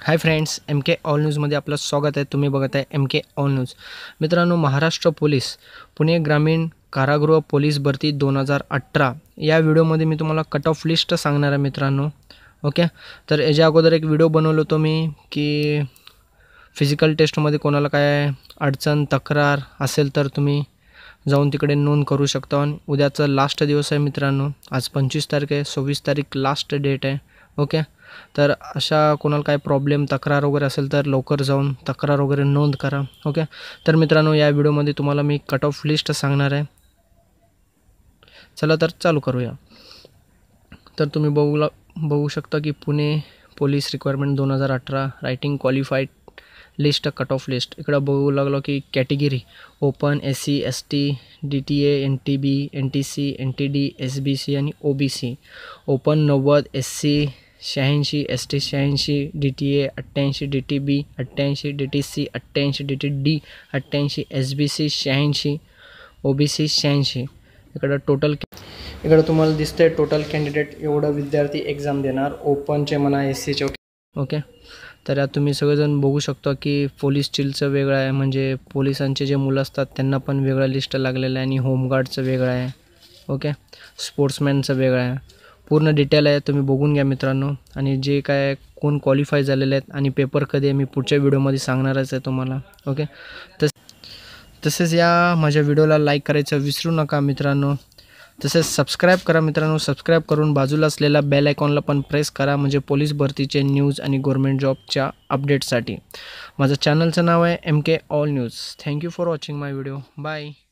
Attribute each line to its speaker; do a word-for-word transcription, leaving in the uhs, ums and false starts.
Speaker 1: हाय friends, M K all न्यूजमध्ये आपलं स्वागत आहे. तुम्ही बघत आहे एम के ऑल न्यूज. मित्रांनो, महाराष्ट्र पोलीस पुणे ग्रामीण कारागृह पोलीस भरती दोन हजार अठरा या व्हिडिओमध्ये मी तुम्हाला कट ऑफ लिस्ट सांगणार आहे मित्रांनो. ओके, तर याच्या अगोदर एक व्हिडिओ बनवलो होतो मी की फिजिकल टेस्टमध्ये कोणाला काय अडचण तक्रार असेल तर तुम्ही जाऊन तिकडे नोंद करू शकता. आणि उद्याचा लास्ट दिवस आहे मित्रांनो. आज पंचवीस तारीख आहे, सव्वीस तारीख लास्ट डेट आहे. ओके, तर अशा कोणाला काय प्रॉब्लेम तक्रार वगैरे असेल तर लवकर जाऊन तक्रार वगैरे नोंद करा. ओके, तर मित्रांनो या व्हिडिओमध्ये तुम्हाला मी कट ऑफ लिस्ट सांगणार आहे. चला तर चालू करूया. तर तुम्ही बघू बघू शकता की पुणे पोलीस रिक्वायरमेंट दोन हजार अठरा writing qualified list cut off list. इकडं बघू लागलो की category open, S C S T, D T A, N T B, N T C, N T D, S B C आणि ओ बी सी. ओपन नव्वद, S C शहाऐंशी, S T शहाऐंशी, D T A अठ्ठ्याऐंशी, D T B अठ्ठ्याऐंशी, D T C अठ्ठ्याऐंशी, D T D अठ्ठ्याऐंशी, S B C शहाऐंशी, O B C शहाऐंशी. इकडं टोटल इकडं तुम्हाला दिसतंय टोटल कॅन्डिडेट एवढं विद्यार्थी एक्झाम देणार ओपनचे म्हणा एस सीचे. ओके, तर यात तुम्ही सगळेजण बघू शकता की पोलीस चिलचं वेगळं आहे, म्हणजे पोलिसांचे जे मुलं असतात त्यांना पण वेगळं लिस्ट लागलेलं आहे. आणि होमगार्डचं वेगळं आहे. ओके, स्पोर्ट्समॅनचं वेगळं आहे. पूर्ण डिटेल आहे, तुम्ही बघून घ्या मित्रांनो. आणि जे काय कोण क्वालिफाय झालेले आहेत आणि पेपर कधी आहे मी पुढच्या व्हिडिओमध्ये सांगणारच आहे तुम्हाला. ओके, तस तसेच या माझ्या व्हिडिओला लाईक करायचं विसरू नका मित्रांनो. तसेच सबस्क्राईब करा मित्रांनो. सबस्क्राईब करून बाजूला असलेला बेल आयकॉनला पण प्रेस करा, म्हणजे पोलीस भरतीचे न्यूज आणि गव्हर्मेंट जॉबच्या अपडेटसाठी. माझं चॅनलचं नाव आहे M K all news. Thank you for watching my video. Bye.